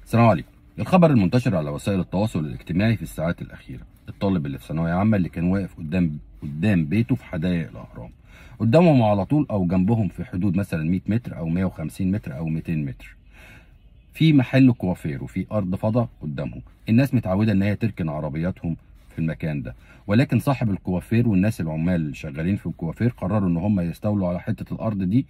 السلام عليكم. الخبر المنتشر على وسائل التواصل الاجتماعي في الساعات الأخيرة، الطالب اللي في ثانوية عامة اللي كان واقف قدام بيته في حدائق الأهرام، قدامهم على طول أو جنبهم في حدود مثلا 100 متر أو 150 متر أو 200 متر في محل كوافير وفي أرض فضاء قدامهم. الناس متعودة إن هي تركن عربياتهم في المكان ده، ولكن صاحب الكوافير والناس العمال اللي شغالين في الكوافير قرروا إن هم يستولوا على حتة الأرض دي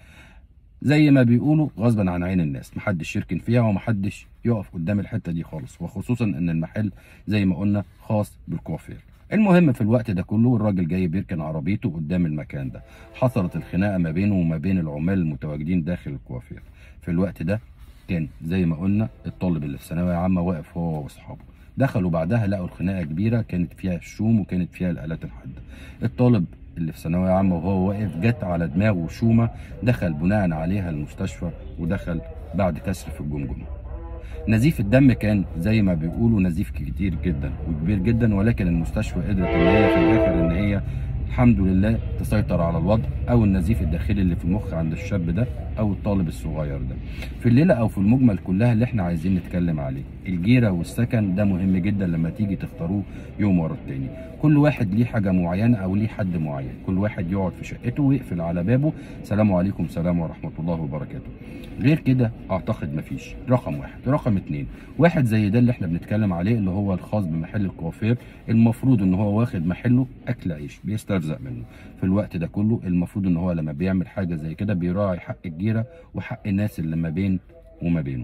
زي ما بيقولوا غصبا عن عين الناس. محدش يركن فيها ومحدش يقف قدام الحته دي خالص، وخصوصا ان المحل زي ما قلنا خاص بالكوافير. المهم في الوقت ده كله الراجل جاي بيركن عربيته قدام المكان ده، حصلت الخناقه ما بينه وما بين العمال المتواجدين داخل الكوافير. في الوقت ده كان زي ما قلنا الطالب اللي في ثانويه عامه واقف هو واصحابه، دخلوا بعدها لقوا الخناقه كبيره، كانت فيها الشوم وكانت فيها الالات الحاده. الطالب اللي في ثانويه عامه وهو واقف جت على دماغه شومه، دخل بناء عليها المستشفى ودخل بعد كسر في الجمجمه. نزيف الدم كان زي ما بيقولوا نزيف كتير جدا وكبير جدا، ولكن المستشفى قدرت ان هي في الاخر ان هي الحمد لله تسيطر على الوضع، او النزيف الداخلي اللي في المخ عند الشاب ده او الطالب الصغير ده. في الليله او في المجمل كلها اللي احنا عايزين نتكلم عليه الجيره والسكن ده مهم جدا لما تيجي تختاروه يوم ورا التاني. كل واحد ليه حاجه معينه او ليه حد معين، كل واحد يقعد في شقته ويقفل على بابه سلام عليكم سلام ورحمه الله وبركاته. غير كده اعتقد مفيش. رقم واحد. رقم اتنين، واحد زي ده اللي احنا بنتكلم عليه اللي هو الخاص بمحل الكوافير، المفروض ان هو واخد محله اكل عيش بيسترزق منه. في الوقت ده كله المفروض ان هو لما بيعمل حاجه زي كده بيراعي حق الجيره وحق الناس اللي ما بين وما بينه،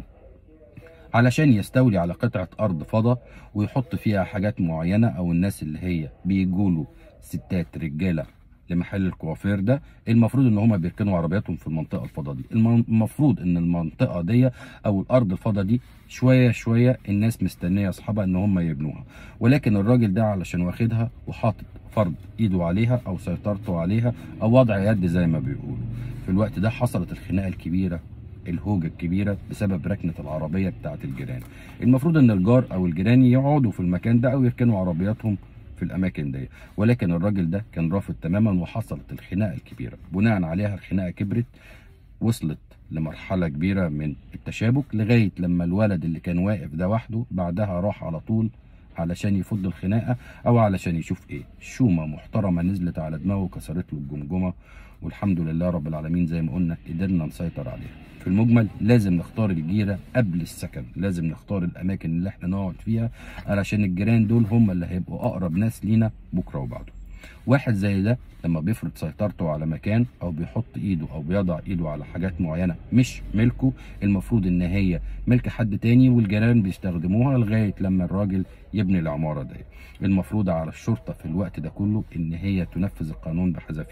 علشان يستولي على قطعه ارض فضا ويحط فيها حاجات معينه، او الناس اللي هي بيجوله ستات رجاله لمحل الكوافير ده المفروض ان هم بيركنوا عربياتهم في المنطقه الفضاء دي. المفروض ان المنطقه دي او الارض الفضاء دي شويه شويه الناس مستنيه اصحابها ان هم يبنوها، ولكن الراجل ده علشان واخدها وحاطط فرض ايده عليها او سيطرته عليها او وضع يد زي ما بيقولوا. في الوقت ده حصلت الخناقه الكبيره، الهوجه الكبيره بسبب ركنه العربيه بتاعه الجيران. المفروض ان الجار او الجيران يقعدوا في المكان ده او يركنوا عربياتهم في الاماكن دي، ولكن الراجل ده كان رافض تماما وحصلت الخناقه الكبيره. بناء عليها الخناقه كبرت، وصلت لمرحله كبيره من التشابك، لغايه لما الولد اللي كان واقف ده وحده بعدها راح على طول علشان يفض الخناقه او علشان يشوف ايه. شومه محترمه نزلت على دماغه وكسرت له الجمجمه، والحمد لله رب العالمين زي ما قلنا قدرنا نسيطر عليها. في المجمل لازم نختار الجيره قبل السكن، لازم نختار الاماكن اللي احنا نقعد فيها علشان الجيران دول هم اللي هيبقوا اقرب ناس لينا بكره وبعده. واحد زي ده لما بيفرض سيطرته على مكان او بيحط ايده او بيضع ايده على حاجات معينه مش ملكه، المفروض ان هي ملك حد تاني والجيران بيستخدموها لغايه لما الراجل يبني العماره دي. المفروض على الشرطه في الوقت ده كله ان هي تنفذ القانون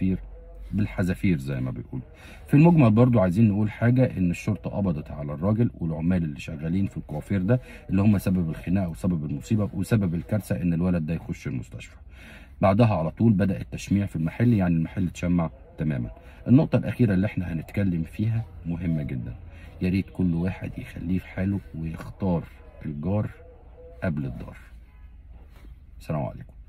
بالحذافير زي ما بيقولوا. في المجمل برضو عايزين نقول حاجه، ان الشرطه قبضت على الراجل والعمال اللي شغالين في الكوافير ده اللي هم سبب الخناقه وسبب المصيبه وسبب الكارثه ان الولد ده يخش المستشفى. بعدها على طول بدأ التشميع في المحل، يعني المحل اتشمع تماما. النقطة الأخيرة اللي احنا هنتكلم فيها مهمة جدا، يا ريت كل واحد يخليه في حاله ويختار الجار قبل الدار. السلام عليكم.